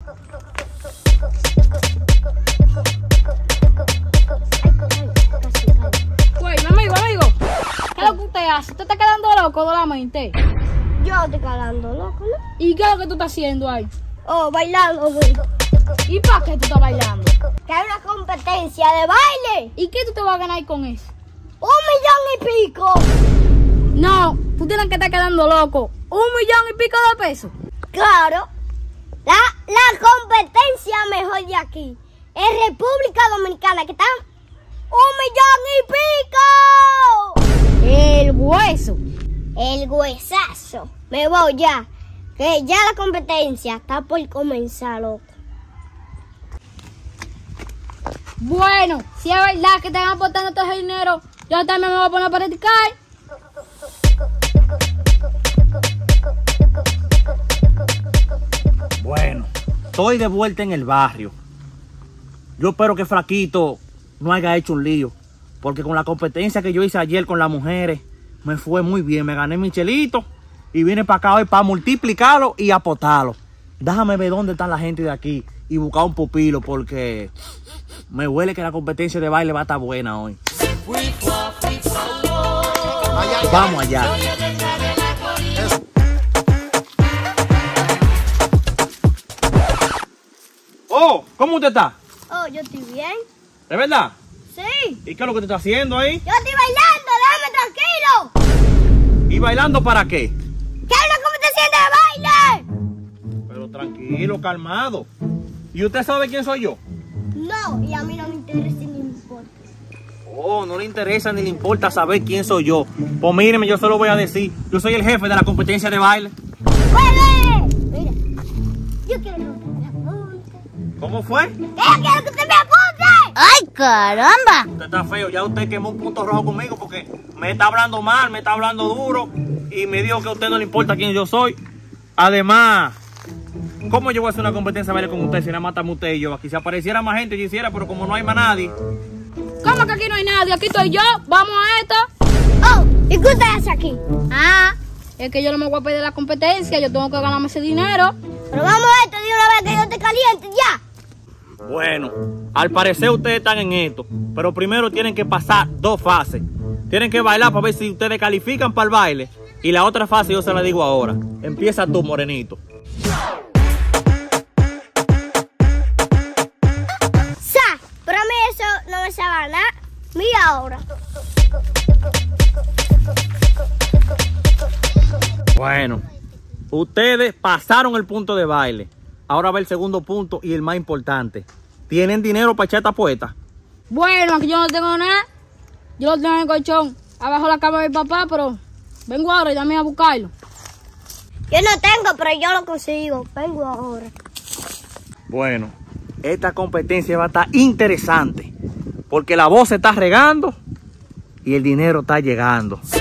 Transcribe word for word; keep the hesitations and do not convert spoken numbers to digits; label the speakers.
Speaker 1: Güey, amigo, amigo. ¿Qué es lo que usted hace? ¿Usted está quedando loco de la mente?
Speaker 2: Yo estoy quedando loco, ¿no?
Speaker 1: ¿Y qué es lo que tú estás haciendo ahí?
Speaker 2: Oh, bailando, güey.
Speaker 1: ¿Y para qué tú estás bailando?
Speaker 2: Que hay una competencia de baile.
Speaker 1: ¿Y qué tú te vas a ganar con eso?
Speaker 2: Un millón y pico.
Speaker 1: No, tú tienes que estar quedando loco. ¿Un millón y pico de pesos?
Speaker 2: Claro. La, la competencia mejor de aquí es República Dominicana, que están un millón y pico.
Speaker 1: El hueso.
Speaker 2: El huesazo. Me voy ya. Que ya la competencia está por comenzar, loco.
Speaker 1: Bueno, si es verdad que te van aportando todo ese dinero, yo también me voy a poner a practicar.
Speaker 3: Bueno, estoy de vuelta en el barrio. Yo espero que Flaquito no haya hecho un lío, porque con la competencia que yo hice ayer con las mujeres, me fue muy bien. Me gané mi chelito y vine para acá hoy para multiplicarlo y aportarlo. Déjame ver dónde están la gente de aquí y buscar un pupilo, porque me huele que la competencia de baile va a estar buena hoy. Vamos allá. Oh, ¿cómo usted está?
Speaker 2: Oh, yo estoy bien.
Speaker 3: ¿De verdad?
Speaker 2: Sí.
Speaker 3: ¿Y qué es lo que te está haciendo ahí?
Speaker 2: Yo estoy bailando, déjame tranquilo.
Speaker 3: ¿Y bailando para qué?
Speaker 2: ¿Qué es una competencia de baile?
Speaker 3: Pero tranquilo, calmado. ¿Y usted sabe quién soy yo?
Speaker 2: No, y a mí no me interesa ni me importa.
Speaker 3: Oh, no le interesa ni le importa saber quién soy yo. Pues míreme, yo se lo voy a decir. Yo soy el jefe de la competencia de baile.
Speaker 2: ¡Bebé! Mira, yo quiero que usted me apunte.
Speaker 3: ¿Cómo fue?
Speaker 2: ¡Que yo quiero que usted me apunte!
Speaker 1: ¡Ay, caramba!
Speaker 3: Usted está feo. Ya usted quemó un punto rojo conmigo porque me está hablando mal, me está hablando duro y me dijo que a usted no le importa quién yo soy. Además, ¿cómo yo voy a hacer una competencia de baile con usted si nada más estamos usted y yo? Aquí si apareciera más gente yo hiciera, pero como no hay más nadie.
Speaker 1: ¿Cómo que aquí no hay nadie? Aquí estoy yo. Vamos a esto.
Speaker 2: Oh, ¿y qué usted hace aquí?
Speaker 1: Ah, es que yo no me voy a pedir la competencia. Yo tengo que ganarme ese dinero.
Speaker 2: Pero vamos a esto de una vez que yo te caliente, ya.
Speaker 3: Bueno, al parecer ustedes están en esto, pero primero tienen que pasar dos fases. Tienen que bailar para ver si ustedes califican para el baile. Y la otra fase yo se la digo ahora. Empieza tú, morenito.
Speaker 2: Sa, pero a mí eso no me sabe nada. Mira ahora.
Speaker 3: Bueno, ustedes pasaron el punto de baile. Ahora va el segundo punto y el más importante. ¿Tienen dinero para echar esta puesta?
Speaker 1: Bueno, aquí yo no tengo nada. Yo lo tengo en el colchón, abajo de la cama de mi papá, pero vengo ahora y dame a buscarlo.
Speaker 2: Yo no tengo, pero yo lo consigo. Vengo ahora.
Speaker 3: Bueno, esta competencia va a estar interesante, porque la voz se está regando y el dinero está llegando.